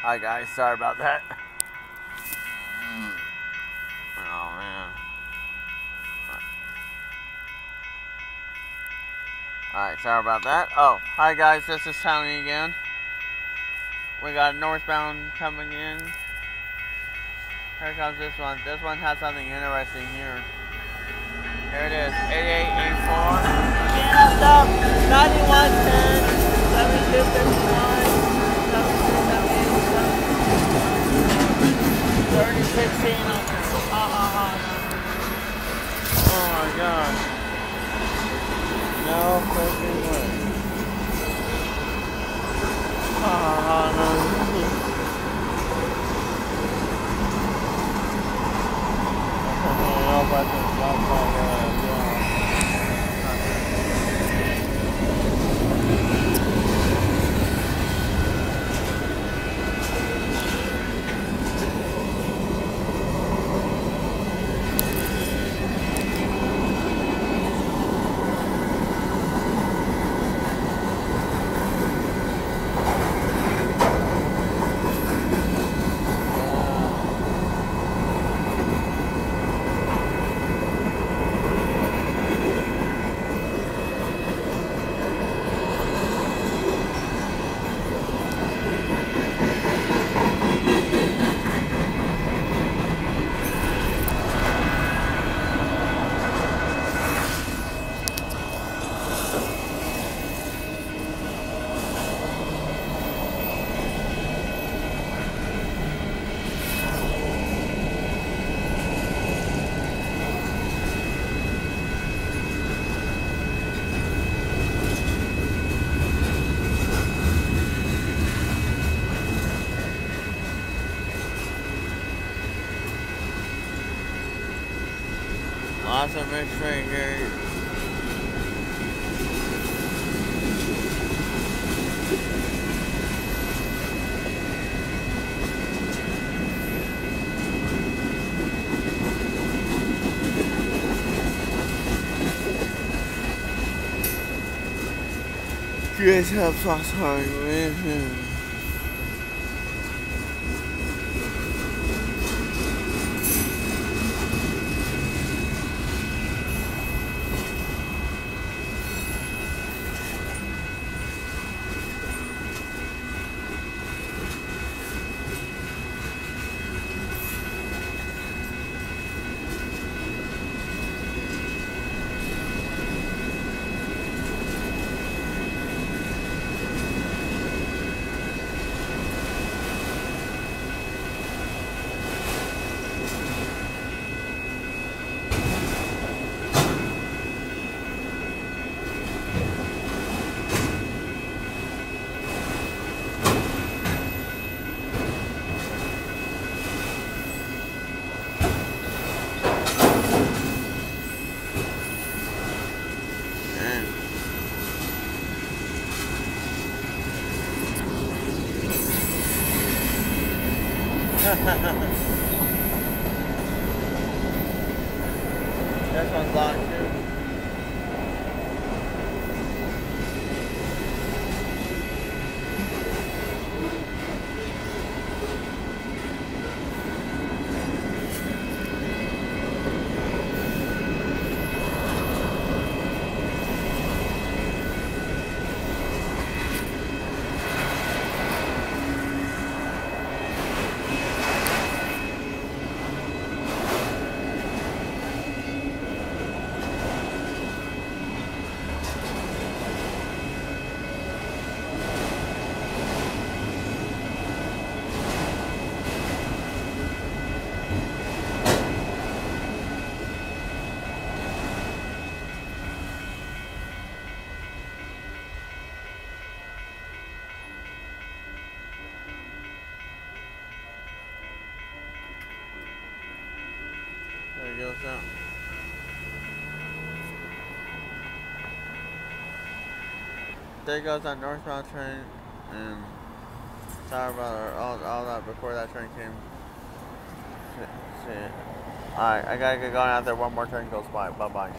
Alright guys, sorry about that. Oh man. Alright, sorry about that. Oh, hi guys, this is Tony again. We got Northbound coming in. Here comes this one. This one has something interesting here. Here it is, 8884. BNSF 9110 7259 7378 3016 on there. Oh my gosh. No freaking way. No. Lots of mixed fingers. You guys have sauce hard with him. This one's locked too. There he goes down. There goes that northbound train, and sorry about all that before that train came. Shit. Alright, I gotta get going out there. One more train goes by. Bye bye.